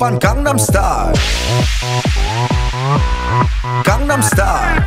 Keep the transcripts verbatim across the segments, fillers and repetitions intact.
오빤 강남스타일 강남스타일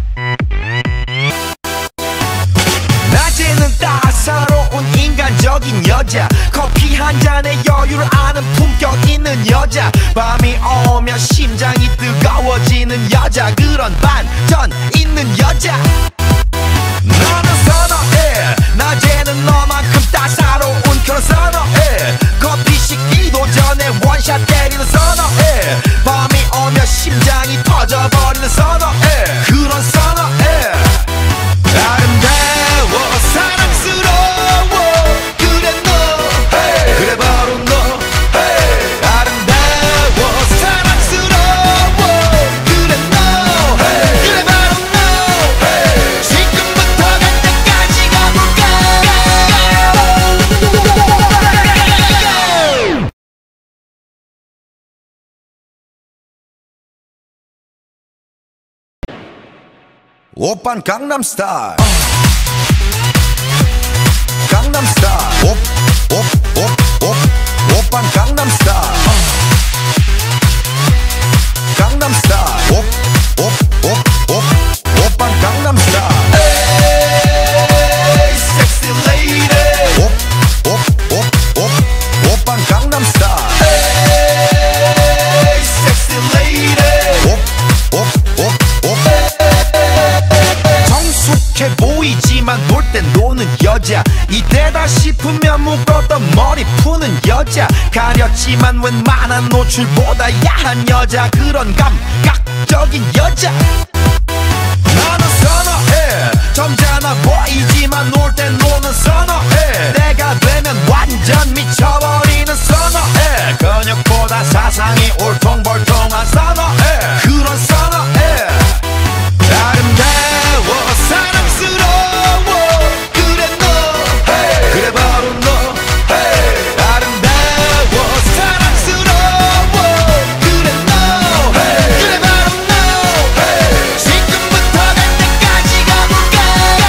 낮에는 따사로운 인간적인 여자 커피 한 잔에 여유를 아는 품격 있는 여자 밤이 오면 심장이 뜨거워지는 여자 그런 반전 있는 여자 너는 선호해 낮에는 너만큼 따사로운 그런 선호해 커피 식기도 전에 원샷 때리는 선호해 밤이 오면 심장이 터져버리는 선호해 그런 선호해 아름다워 사랑스러워 그래 너 hey. 그래 바로 너 hey. 아름다워 사랑스러워 그래 너 hey. 그래 바로 너 hey. 지금부터 갈 때까지 가볼까 오빤 강남스타일 강남스타일 옵옵옵옵 오빤 강남스타일 강남스타일 옵옵옵옵 오빤 강남스타일 에이 섹시 레이디 옵옵옵옵 오빤 강남스타일 에이 섹시 레이디 옵옵옵옵 성숙해 보이지만 놀 땐 노는 여자 이때다 싶으면 묶었던 머리 푸는 여자 가렸지만 웬만한 노출보다 야한 여자 그런 감각적인 여자 나는 선호해 점잖아 보이지만 놀 땐 노는 선호해 내가 되면 완전 미쳐버리는 선호해 근육보다 사상이 울퉁불퉁한 선호해 그런 선호해 아름다워 사랑스러워 그래 너 hey. 그래 바로 너 hey. 아름다워 사랑스러워 그래 너 hey. 그래 바로 너 hey. 지금부터 갈 때까지 가볼까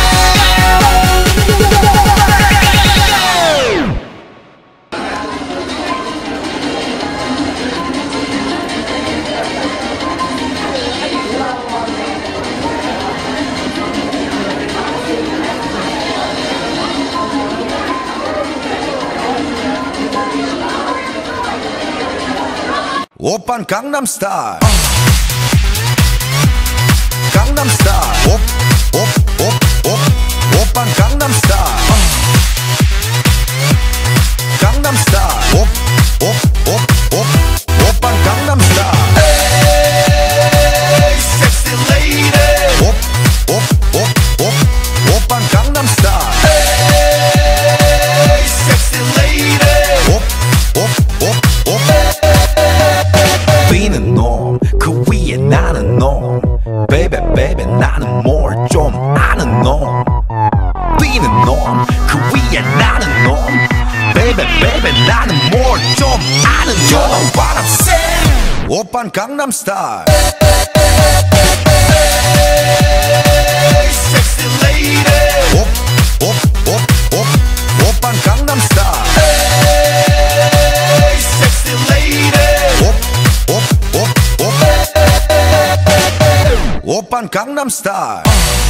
오빤 강남스타일 강남스타일 옵옵옵옵 오빤 강남스타일 강남스타일 옵옵옵옵 오빤 강남스타일 에이 섹시 레이디 옵옵옵옵 오빤 강남스타일 에이 섹시 레이디 옵옵옵옵 뛰는 놈 그 위에 나는 놈 베이베 베이베 나는 뭘 좀 아는 놈 뛰는 놈 그 위에 나는 놈 베이베 베이베 나는 뭘 좀 아는 놈 You know what I'm saying 오빤 강남스타일 섹시 레이디 옵옵옵옵 오빤 강남스타일 섹시 레이디 옵옵옵옵 오빤 강남스타일